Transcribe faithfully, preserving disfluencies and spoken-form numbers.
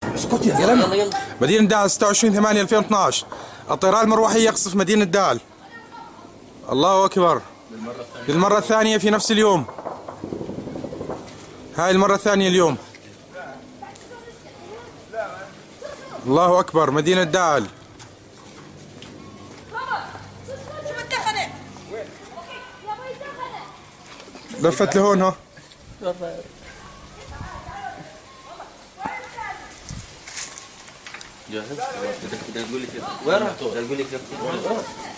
اسكت يا زلمه. يلا يلا. مدينة دال ستة وعشرين ثمانية ألفين واثناشر الطيران المروحي يقصف مدينة دال. الله أكبر. للمرة الثانية في نفس اليوم. هاي المرة الثانية اليوم. الله أكبر. مدينة دال. لفت لهون ها. جاهز؟ بدك تقول لي كيف؟ وين رحتوا؟ تقول لي كيف؟